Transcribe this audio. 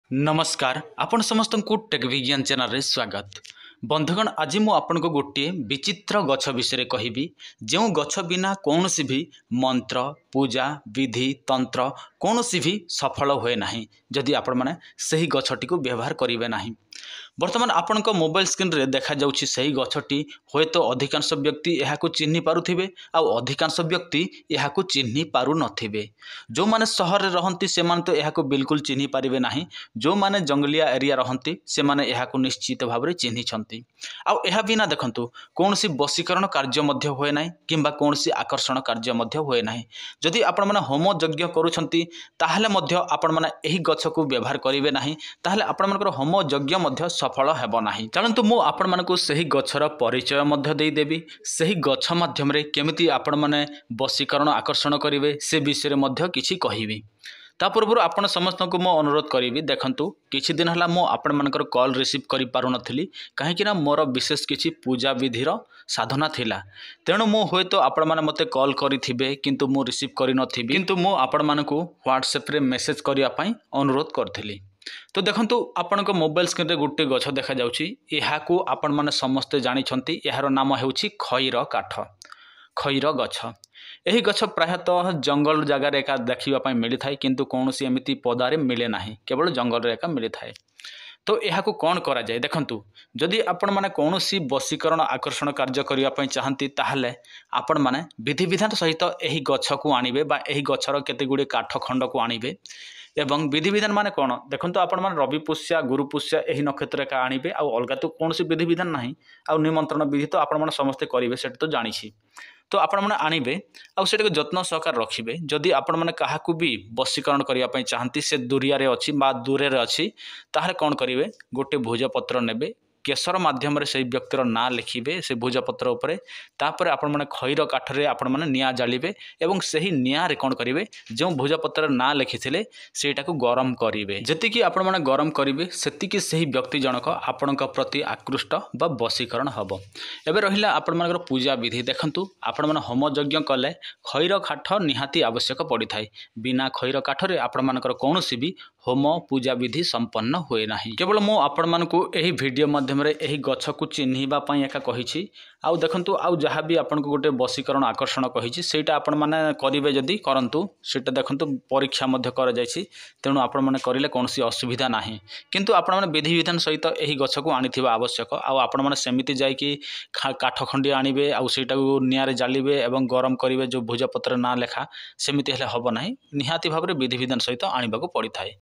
नमस्कार आपण समस्त को टेक विज्ञान चैनल रे स्वागत। बंधुगण आज मु आपन को गोटे विचित्र गछ विषय कहबी जो गछ बिना कौन सी भी मंत्र पूजा विधि तंत्र कौन सी भी सफल हुए नहीं जदि आपण माने सही गछटी को व्यवहार करिवे नहीं। वर्तमान आपण को मोबाइल स्क्रीन रे देखा जाउछि सही गछटी होय तो अधिकांश व्यक्ति यहा को चिन्हि पारुथिबे आ अधिकांश व्यक्ति यहा को चिन्हि पारु नथिबे। जो माने शहर रे रहंती से माने तो यहा को बिल्कुल चिन्हि पारिबे नाही। जो माने जंगलिया एरिया रहंती से माने यहा को निश्चित भाव रे चिन्हि छंती। आ यहा बिना देखंतु कोनसी वशीकरण कार्य मध्य होय नाही किंबा कोनसी आकर्षण कार्य मध्य होय नाही। जदि आपण माने होम यज्ञ करूछंती ताहाले मध्य आपण माने एही गछ को व्यवहार करिवे नाही ताहाले आपण मानकर होम यज्ञ मध्य सफल हेबो नाही। चलंतु मु आपण मानको सही गछर परिचय मध्य देई देबी। सही गछ माध्यम रे केमिति आपण माने वशीकरण आकर्षण करिवे से विषय मध्य किछि कहिबी। ता पूर्व आपण समस्त को मो अनुरोध करी देखंतु किछि दिन हला मो आपण मानकर कॉल रिसीव करि पारु नथिली काहेकि ना मोर विशेष किछि पूजा विधिर साधना थिला। तेणु मो होय तो आपण माने मते कॉल करिथिबे किंतु मो रिसीव करि नथिबी किंतु मो आपण मानको व्हाट्सएप रे मेसेज करिया पई अनुरोध करथिली। तो देखंतु आपण को मोबाइल स्क्रीन रे गुटे गछ देखा जाउछि। एहा को आपण माने समस्त जानि छंती एहार नाम हेउछि खैर काठ खैर गछ। एही गछ प्रायतः जंगल जगह रे एका देखिबा पई मिली थाए किंतु कोनोसी एमिति पदारे मिले नाही केवल जंगल रे एका मिली थाए। तो यह को कौन करा जाए देखंतु जदि आपण माने कोनोसी वशीकरण आकर्षण कार्य करिया पई चाहंती ताहले आपण माने विधि विधान सहित एही गछ को आनिबे बा एही गछर केते गुडी काठ खंड को आनिबे एवं विधि विधान माने कौन देखंतु आपण माने रवि पुष्या गुरु पुष्या एही नक्षत्र का आनिबे आ अलगा तो कोनोसी विधि विधान नाही आ निमंत्रण विधि तो आपण माने समस्त करिवे सेट तो जानिछि। तो आपण माने आनिबे आ सेटा को जत्न सहकार रखिबे। जदि आपण माने काहाकू भी वशीकरण करिया पई चाहंती से दुरिया रे अछि बा दूरे रे अछि ताहले कोन करिवे गोटे भोजपत्र नेबे केसर माध्यम रे सेही व्यक्तिर ना लिखिबे से भोजपत्र उपरे तापर आपण माने खैर काठ रे आपण माने निया जालिबे एवं सेही निया रे कोन करिवे जो भोजपत्र ना लिखिथिले सेटा को गरम करिवे। जति कि आपण माने गरम करिवे सेति कि सेही व्यक्ति जनक आपणक प्रति आकृष्ट बा वशीकरण हबो। एबे रहिला आपण मानकर पूजा विधि देखंतु आपण माने होम यज्ञ कले खैर काठ निहाती आवश्यक पड़ी थाए। बिना खैर काठ रे आपण मानकर कोनोसी भी होम पूजा विधि संपन्न होए नाही। केवल मो आपण मानको एही वीडियो माध्यम रे एही गछ को चिन्हिबा पई एका कहिछि। आउ देखंतु आउ जहाँ भी आपण को गोटे वशीकरण आकर्षण कहिछि सेटा आपण माने करिवे जदि करंतु सेटा देखंतु परीक्षा मध्य कर जायछि। तेणु आपण माने करिले कोनोसी असुविधा नाही किंतु आपण माने विधि विधान सहित एही गछ को आनिथिबा आवश्यक। आउ आपण माने सेमिति जाय कि काठ खंडी आनिबे आउ सेटा को निया रे जालिबे एवं गरम करिवे जो भोजपत्र ना लेखा सेमिति हेले हबो नाही। निहाती भाबरे विधि विधान सहित आनिबा को पड़ी थाए।